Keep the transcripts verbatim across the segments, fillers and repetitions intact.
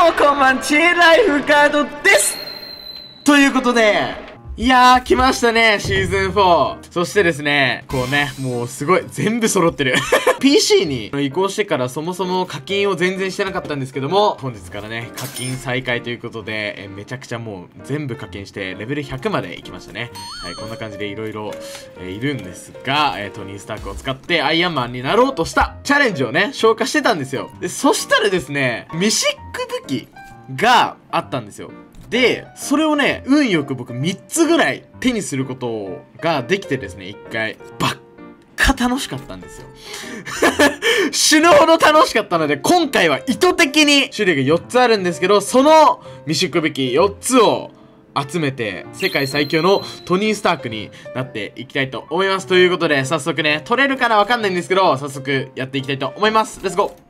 もこんばんちライフカードですということで、いやー来ましたね、シーズンフォー。そしてですね、こうね、もうすごい全部揃ってるピーシー に移行してからそもそも課金を全然してなかったんですけども、本日からね課金再開ということで、えめちゃくちゃもう全部課金してレベルひゃくまで行きましたね。はい、こんな感じでいろいろいるんですが、えー、トニー・スタークを使ってアイアンマンになろうとしたチャレンジをね消化してたんですよ。でそしたらですね、ミシック武器があったんですよ。で、それをね、運よく僕みっつぐらい手にすることができてですね、いっかい。ばっか楽しかったんですよ。死ぬほど楽しかったので、今回は意図的に種類がよっつあるんですけど、そのミシック武器よっつを集めて、世界最強のトニー・スタークになっていきたいと思います。ということで、早速ね、取れるかなわかんないんですけど、早速やっていきたいと思います。レッツゴー。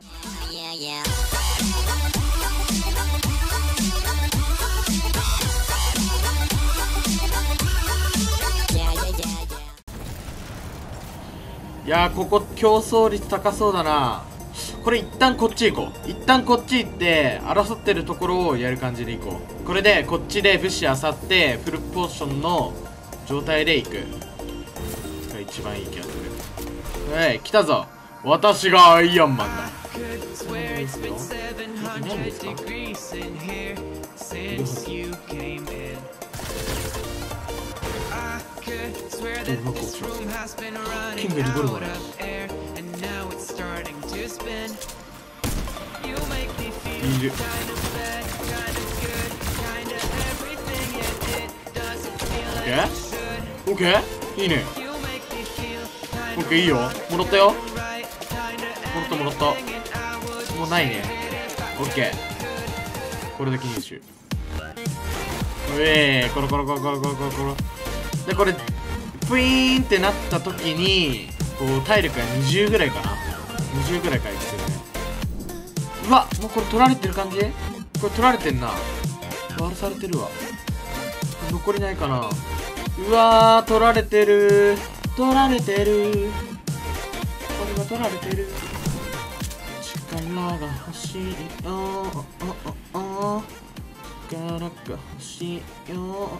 いやー、ここ競争率高そうだな。これ一旦こっち行こう。一旦こっち行って争ってるところをやる感じで行こう。これでこっちで物資あさってフルポーションの状態で行くが一番いい気がする。はい、来たぞ。私がアイアンマンだ。何ですか？何ですか？キングにゴルゴね。いる。オッケー？オッケー？いいね。オッケー、いいよ。もらったよ。もらったもらった。もうないね。オッケー。これで記入手。うえー、コロコロコロコロコロコロコロ。で、これプイーンってなった時にこう体力がにじゅうぐらいかな、にじゅうぐらい回復するね。うわ、もうこれ取られてる感じ。これ取られてんな。割らされてるわ。残りないかな。うわー、取られてる取られてるこれは取られてる。力が欲しいよ力が欲しいよ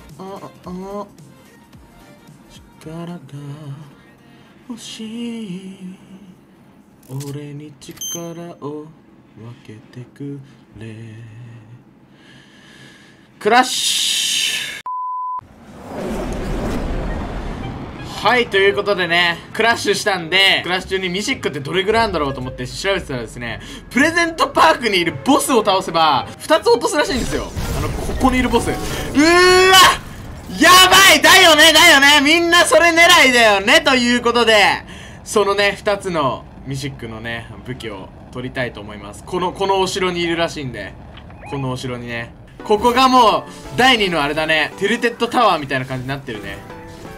力が欲しい。俺に力を分けてくれ。クラッシュ。はい、ということでね、クラッシュしたんで、クラッシュ中にミシックってどれぐらいあるんだろうと思って調べてたらですね、プレゼントパークにいるボスを倒せばふたつ落とすらしいんですよ。あのここにいるボス。うーわ、やばいだよねだよねみんなそれ狙いだよねということで、そのねふたつのミシックのね武器を取りたいと思います。このこのお城にいるらしいんで、このお城にね、ここがもうだいにのあれだね、テルテッドタワーみたいな感じになってるね。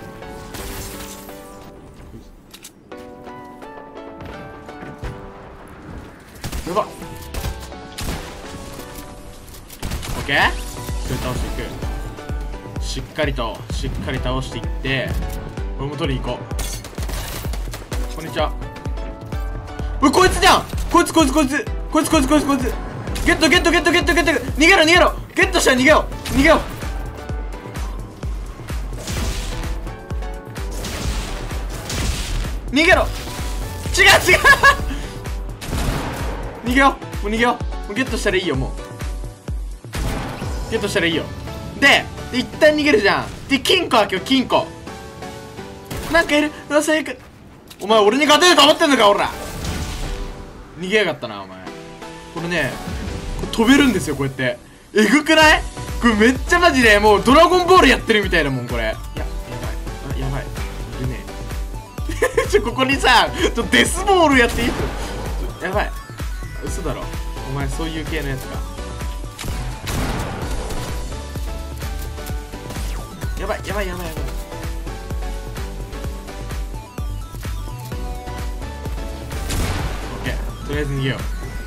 やばっ。オッケー、それ倒していく。しっかりとしっかり倒していってこれも取りに行こう。こんにちは。う、こいつじゃん。こいつこいつこいつこいつこいつこいつこいつゲットゲットゲットゲットゲット。逃げろ逃げろ。ゲットしたら逃げよう逃げよう。逃げろ。違う違う逃げよう。もう逃げよう。もうゲットしたらいいよ。もうゲットしたらいいよ。で一旦逃げるじゃん。で金庫開けよう。金庫なんかいる。うわ最悪。お前俺に勝てると思ってんのか。おら逃げやがったなお前。これね、これ飛べるんですよこうやって。えぐくない？これめっちゃマジでもうドラゴンボールやってるみたいなもんこれ。いややばい。あやばいいるねちょここにさちょデスボールやっていい？やばい。嘘だろお前、そういう系のやつか。やばいやばいやばいやばい。オッケー、とりあえず逃げよ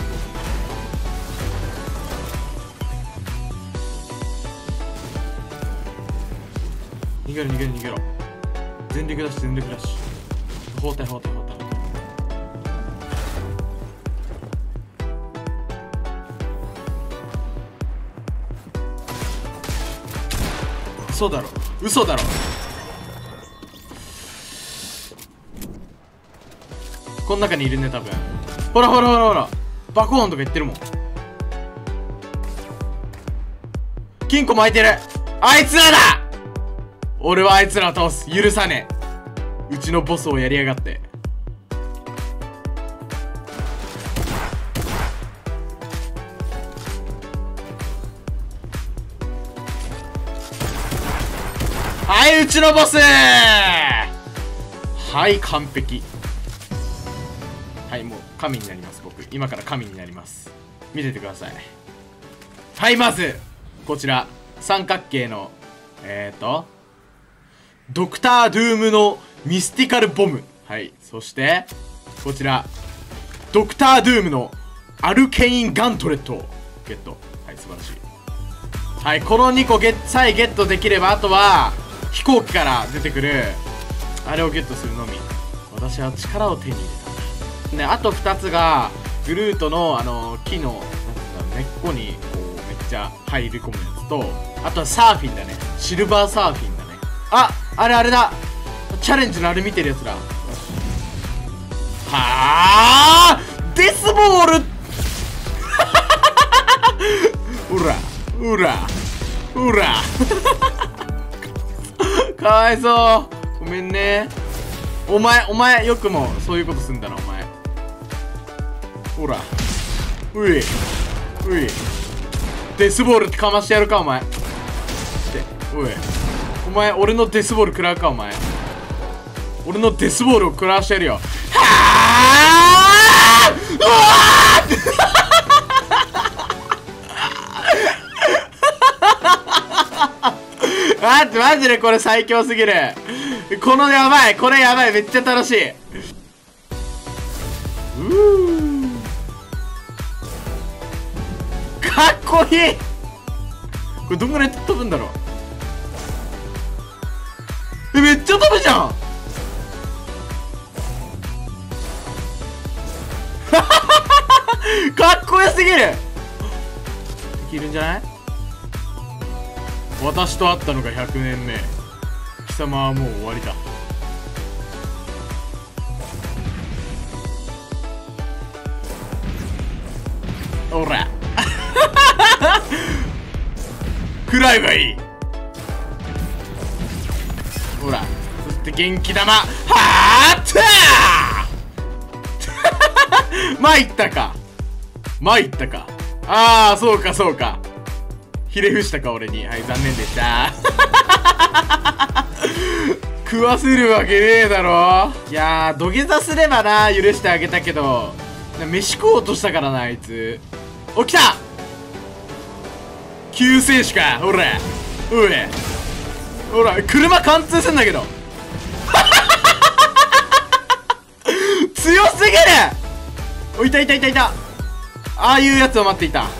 う。逃げろ逃げろ逃げろ。全力ダッシュ全力ダッシュ。包帯包帯包帯。 嘘だろ嘘だろ。この中にいるね多分。ほらほらほらほら、爆音とか言ってるもん。金庫巻いてる。あいつらだ。俺はあいつらを倒す。許さねえ。うちのボスをやりやがって。はい、うちのボス。はい、完璧。はい、もう神になります。僕今から神になります。見ててください。はい、まずこちら三角形のえーとドクター・ドゥームのミスティカルボム。はい、そしてこちらドクター・ドゥームのアルケイン・ガントレットをゲット。はい、素晴らしい。はい、このにこゲッさえゲットできれば、あとは飛行機から出てくるあれをゲットするのみ。私は力を手に入れたんだね。あとふたつがグルートのあの木のなんていうんだろう、根っこにこうめっちゃ入り込むやつと、あとはサーフィンだね。シルバーサーフィンだね。あ、あれあれだ、チャレンジのあれ見てるやつだ。はあ、デスボールうらうらうらかわいそう。ごめんね。お前お前よくもそういうことすんだなお前。ほら、ういういデスボールってかましてやるかお前。で、おいお前俺のデスボール食らうかお前。俺のデスボールを食らわしてやるよ。はあ、うわー待ってマジでこれ最強すぎる。このやばい、これやばい、めっちゃ楽しい。うーかっこいい。これどんぐらい飛ぶんだろう。え、めっちゃ飛ぶじゃん。かっこよすぎる。できるんじゃない。私と会ったのがひゃくねんめ。貴様はもう終わりだ。ほら食らえばいい。ほら、そして元気玉。はあったー参ったか参ったか。ああ、そうかそうか。ひれ伏したか俺に。はい、残念でした食わせるわけねえだろ。いやー、土下座すればな許してあげたけど、飯食おうとしたからなあいつ。お、来た救世主か。ほらおいほら、車貫通すんだけど強すぎる。お、いたいたいたいた。ああいうやつを待っていた。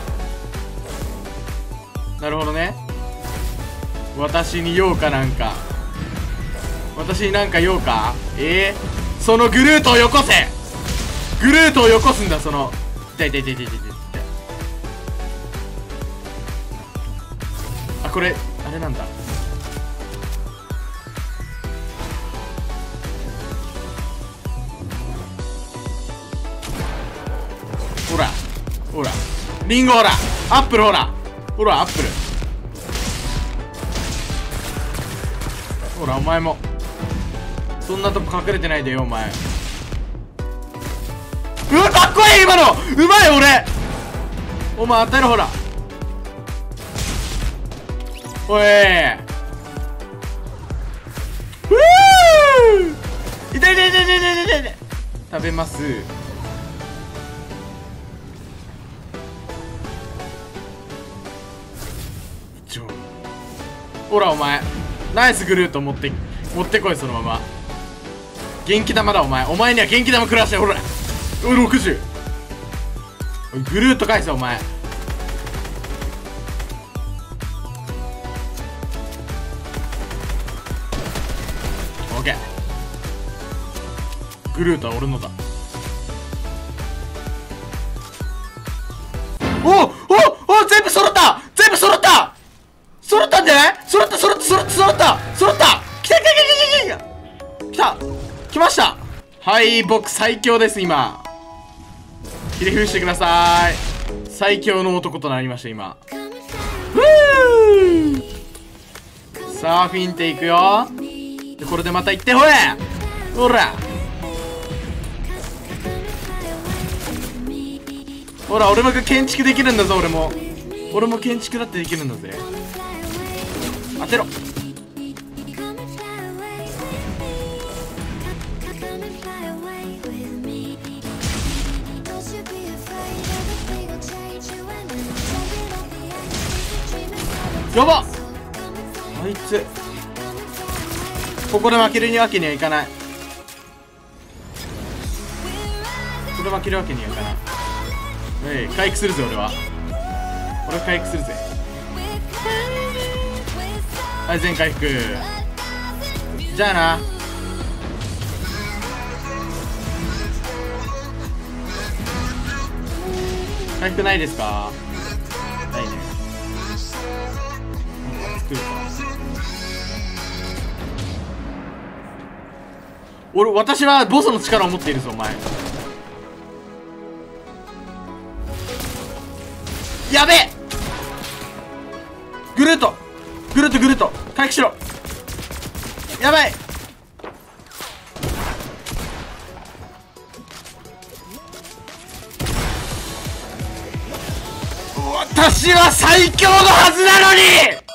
なるほどね。私に用かなんか。私になんか用か。えー、そのグルートをよこせ。グルートをよこすんだ。その痛い痛い痛い痛い痛い痛い。あ、これあれなんだ。ほらほらリンゴ、ほらアップル、ほらほらアップル、ほらお前もそんなとこ隠れてないでよお前。うわ、かっこいい今の。うまい俺。お前当たる。ほらおい、うー、痛い痛い痛い痛い痛い痛い痛い。食べます。ほらお前ナイスグルート持って持ってこい。そのまま元気玉だお前。お前には元気玉食らして。ほらろくじゅう。グルート返せお前。オッケー。グルートは俺のだ。おおお、全部揃った。全部揃った。揃ったんじゃない。揃った揃った揃った揃い、僕最強です今。ひれ伏してください。最強の男となりました今。ふー、さあフィンテいくよ。でこれでまた行って、ほれほらほら、俺も建築できるんだぞ。俺も俺も建築だってできるんだぜ。当てろ。やばっ、あいつここで負けるわけにはいかない。ここで負けるわけにはいかない。えい、回復するぜ俺は。俺は回復するぜ。はい、全回復。じゃあな。回復ないですか？ないね。作るか。俺、私はボスの力を持っているぞお前。やべえ、ぐるっとぐるっとぐるっと回復しろ。やばい、私は最強のはずなのに。